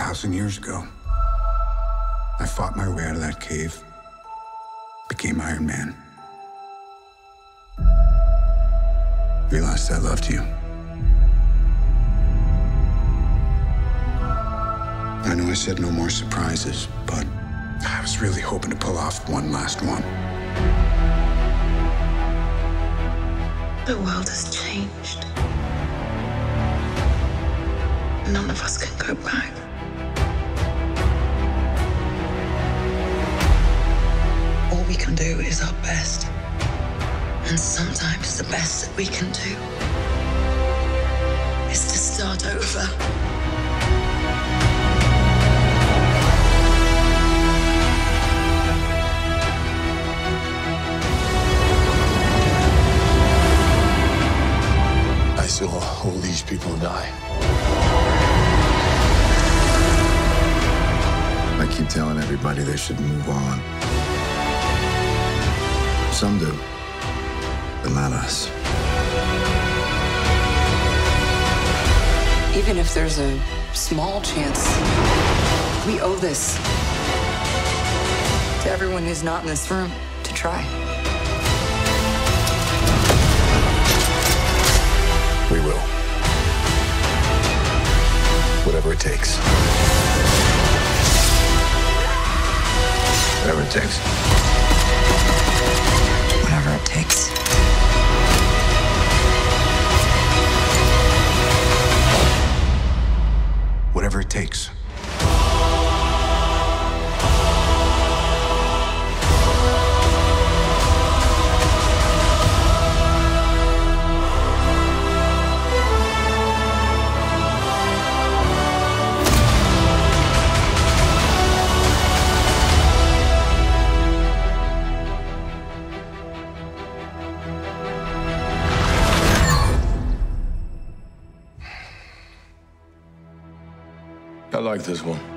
1,000 years ago. I fought my way out of that cave, became Iron Man. Realized I loved you. I know I said no more surprises, but I was really hoping to pull off one last one. The world has changed. None of us can go back. All we can do is our best. And sometimes the best that we can do is to start over. I saw all these people die. I keep telling everybody they should move on. Some do, but not us. Even if there's a small chance, we owe this to everyone who's not in this room to try. We will. Whatever it takes. Whatever it takes. Whatever it takes. Whatever it takes. I like this one.